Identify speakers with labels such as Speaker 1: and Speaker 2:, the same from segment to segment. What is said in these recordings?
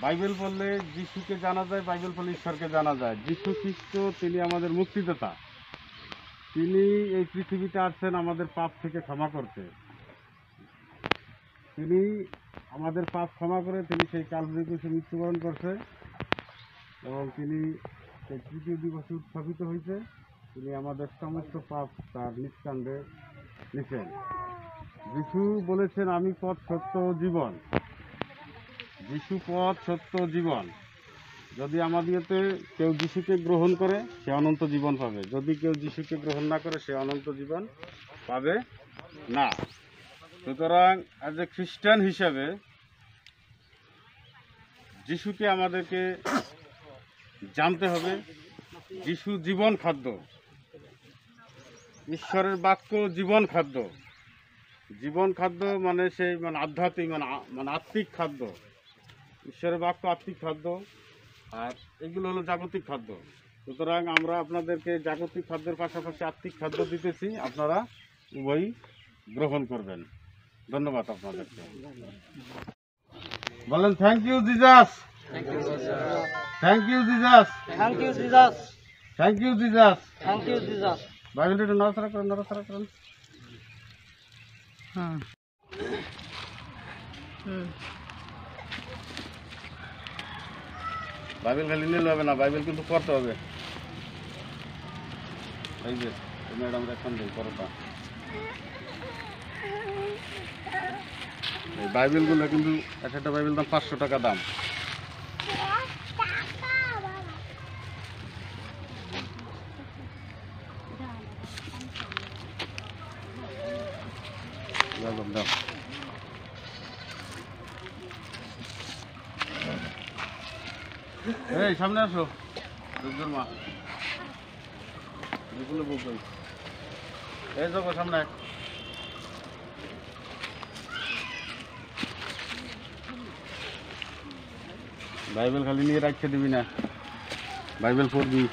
Speaker 1: Bible পড়লে যিশুকে জানা যায়, বাইবেল পড়লে ঈশ্বরকে জানা যায়। যিশু খ্রিস্ট তিনি আমাদের মুক্তিদাতা। তিনি এই পৃথিবীতে আসছেন আমাদের পাপ থেকে ক্ষমা করতে। তিনি আমাদের পাপ ক্ষমা করে তিনি সেই কালভারি ক্রুশে মৃত্যুবরণ করছে এবং তিনি সেই তৃতীয় দিবসে উত্থাপিত হয়েছে। তিনি আমাদের সমস্ত পাপ তার নিষ্কাণ্ডে নিছেন। যিশু বলেছেন, আমি পথ, সত্য ও জীবন। যিশু পথ, সত্য, জীবন। যদি আমাদেরতে কেউ যিশুকে গ্রহণ করে সে অনন্ত জীবন পাবে, যদি কেউ যিশুকে গ্রহণ না করে সে অনন্ত জীবন পাবে না। সুতরাং অ্যাজ এ খ্রিস্টান হিসাবে যিশুকে আমাদেরকে জানতে হবে। যিশু জীবন খাদ্য, ঈশ্বরের বাক্য জীবন খাদ্য। জীবন খাদ্য মানে সেই মানে আধ্যাত্মিক মানে আত্মিক খাদ্য। ঈশ্বরের বাক্য আত্মিক খাদ্য, আর এগুলো হলো জাগতিক খাদ্য। সুতরাং আমরা আপনাদেরকে জাগতিক খাদ্যের পাশাপাশি আত্মিক খাদ্য দিতেছি, আপনারা উভয়ই গ্রহণ করবেন। ধন্যবাদ আপনাদেরকে। বলেন thank you Jesus, thank you Jesus,
Speaker 2: thank you Jesus,
Speaker 1: thank you Jesus.
Speaker 2: Thank you Jesus.
Speaker 1: বাইবেলটা একটু নড়াচড়া করেন, নড়াচড়া করেন। বাইবেল খালি নিলে হবে না, বাইবেল কিন্তু পড়তে হবে। এই যে ম্যাডাম এখন দেই পড়া। এই বাইবেলগুলো কিন্তু এক একটা বাইবেল দাম 500 টাকা দাম। দাম এই সামনে আসো, দুর্গর মা এগুলো বলবো। এই যাবো সামনে। বাইবেল খালি নিয়ে রাখতে দিবি না, বাইবেল পড়বি।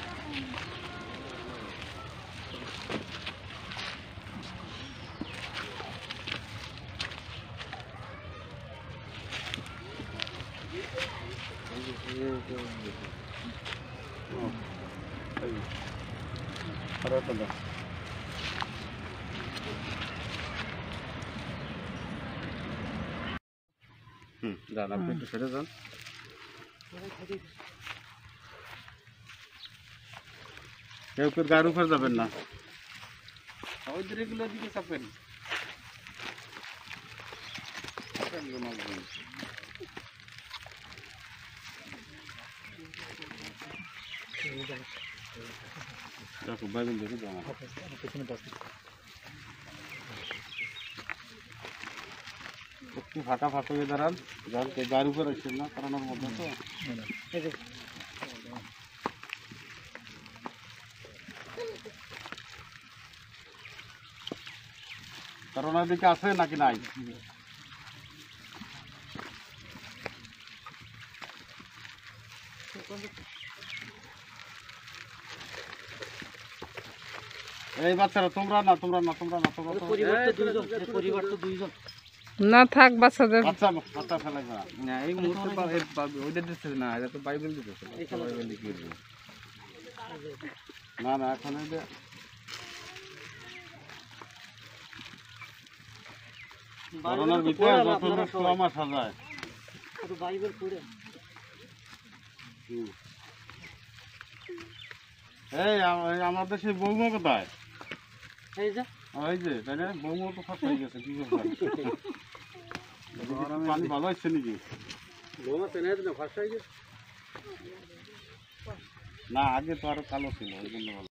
Speaker 1: যান আপনি একটু সেরে যান। কেউ কেউ গায়ের উপর যাবেন না, ওইদের এগুলো দিকে চাপেন। দেখো বাইবেল দেখে যাও, একটু ফাটা ফাটা হয়ে দাঁড়ান। গায়ের উপর আসছেন না, কারণ ওর মধ্যে তো কারণ ওদিকে আছে নাকি নাই। এই বাচ্চারা তোমরা না, তোমরা না, তোমরা না, তোমরা
Speaker 2: পরিবার তো দুইজন
Speaker 3: না থাক বাচ্চাদের
Speaker 1: বাচ্চা বাচ্চা ফেলে
Speaker 4: না। এই মুহূর্তে ওইটা দিচ্ছে না, এটা তো বাইবেল দিতেছে। বাইবেল লিখে দিবে
Speaker 1: না না, এখন এই যে করোনার ভিতরে যত লোক আমার সাজায়।
Speaker 2: বাইবেল পড়ে
Speaker 1: এই আমাদের সেই বৌমা কোথায়?
Speaker 2: এই যে
Speaker 1: এই যে তাই না, বৌমা তো ফাঁস হয়ে গেছে, কি করবে? পানি ভালো হচ্ছে নাকি? বৌমা চেনে না, ফাঁস হয়ে গেছে না, আগে তো আরো কালো ছিল, ওই জন্য ভালো।